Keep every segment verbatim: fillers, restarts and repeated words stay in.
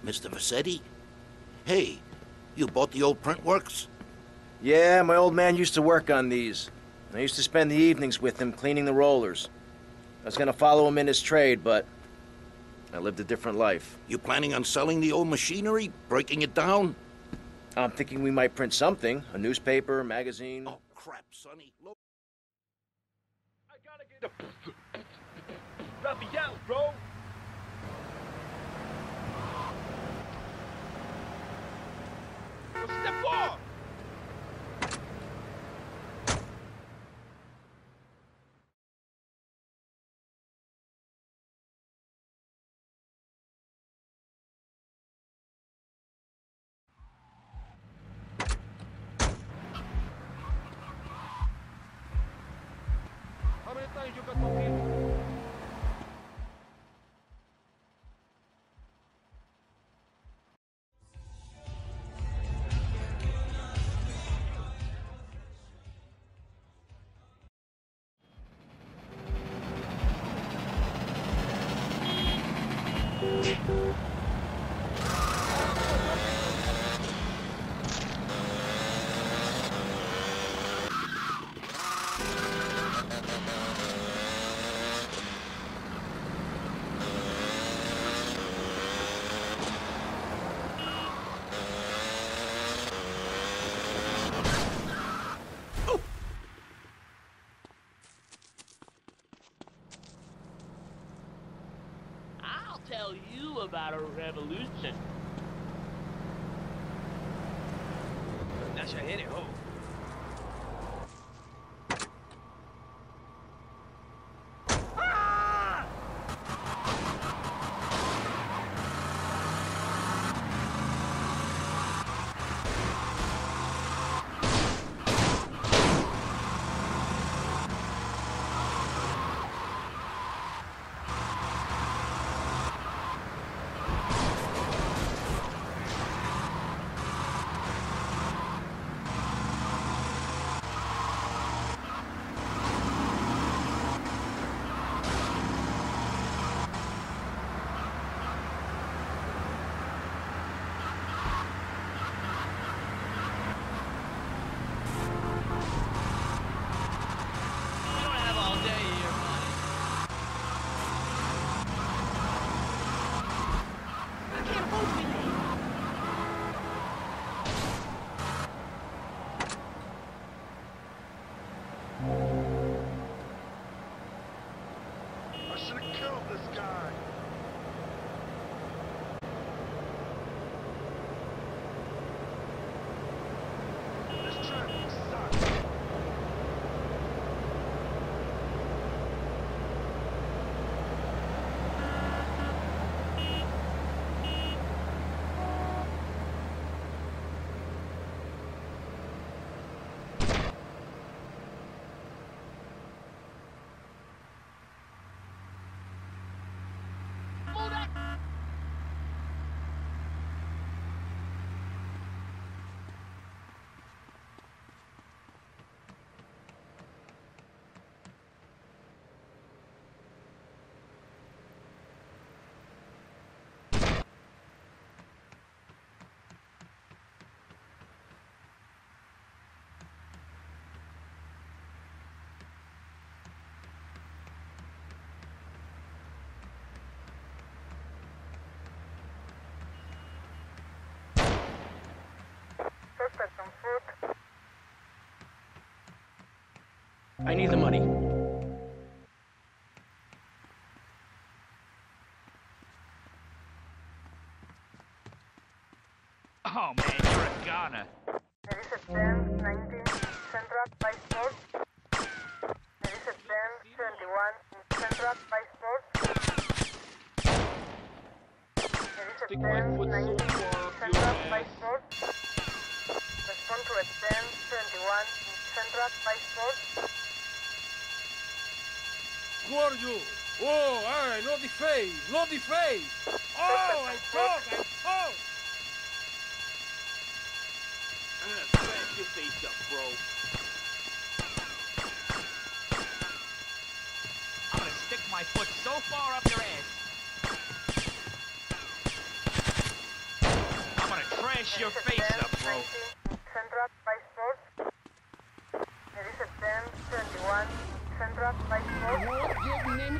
Mister Vassetti? Hey, you bought the old print works? Yeah, my old man used to work on these. I used to spend the evenings with him cleaning the rollers. I was gonna follow him in his trade, but I lived a different life. You planning on selling the old machinery? Breaking it down? I'm thinking we might print something. A newspaper, a magazine. Oh, crap, Sonny. Look. I gotta get the Raphael, bro. Well, step off. How many times you got to hit? I'll tell you about a revolution. That's your hit it, oh. We don't have all day here, buddy. I can't hold me. I should have killed this guy. This traffic sucks. Move that. Suspect on foot. I need the money. Oh man, you're a goner. There is a ten nineteen Central by Sports. There is a ten twenty-one Central by Sports. There is a Stick my ten foot so nineteen far up your Central by ass. Sports. Respond to a ten twenty-one Central by Sports. Who are you? Oh, alright, no the face, no the face. Oh, I talk, I talk. Uh, smash your face up, bro. I'm gonna stick my foot so far up your ass. slice your face up, bro. Central by Sports. There is a ten twenty-one Central by Sports.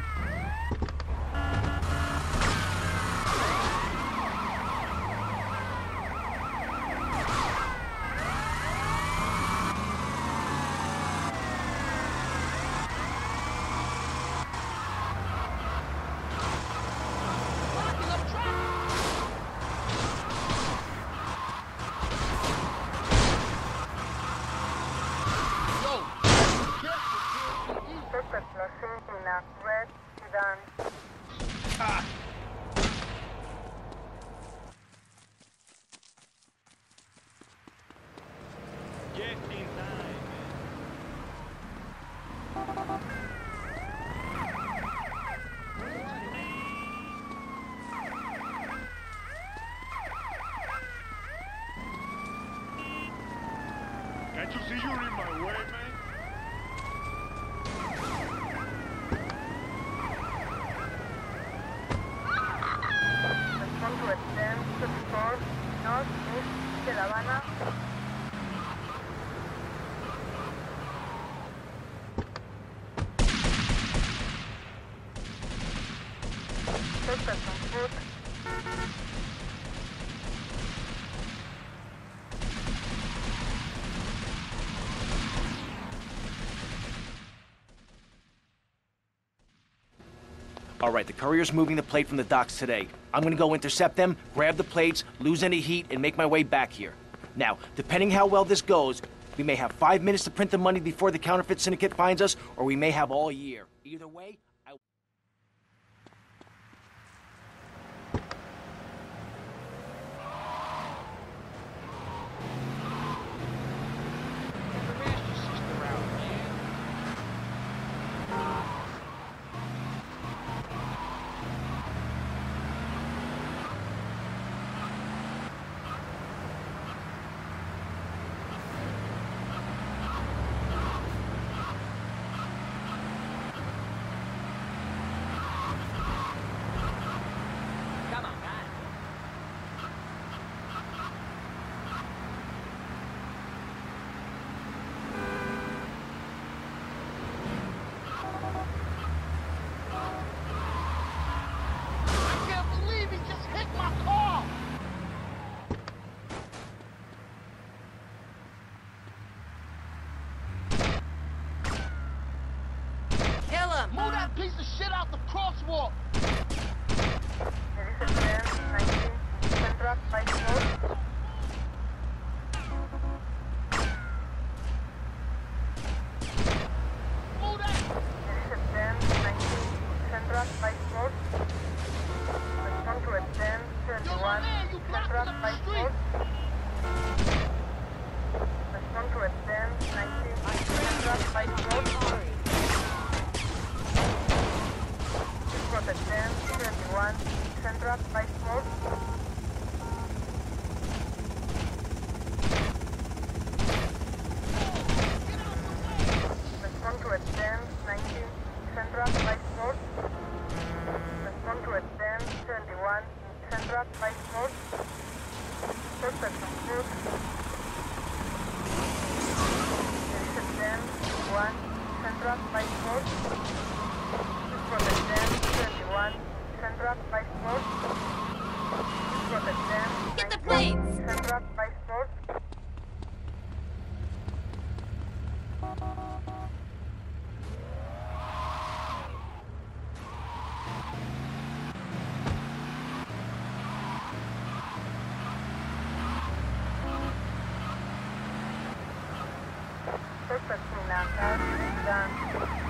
Suspect was seen in a red sedan. Ah. Just in time. Can't you see you're in my way, man? Respond to a ten twenty-four northeast Little Havana. Suspect on foot. All right, the courier's moving the plate from the docks today. I'm gonna go intercept them, grab the plates, lose any heat, and make my way back here. Now, depending how well this goes, we may have five minutes to print the money before the counterfeit syndicate finds us, or we may have all year. Either way, I... Harass your sister out, man. I can't believe he just hit my car! Kill him! Move that piece of shit out the crosswalk! There is a ten nineteen Central by Sports. Move that! There is a ten nineteen Central by Sports. Respond to a ten twenty-one Central by Sports. Respond to a ten nineteen Central by Sports. This was a ten twenty-one Central by Sports. Respond to a ten nineteen Central by Sports. Respond to a ten twenty-one Central by Sports. Suspect on foot. There is a ten twenty-one Central by Sports. This was a ten twenty-one Central by Sports. This was a ten Get the nineteen plates! Central by Sports. Suspect in a car sedan.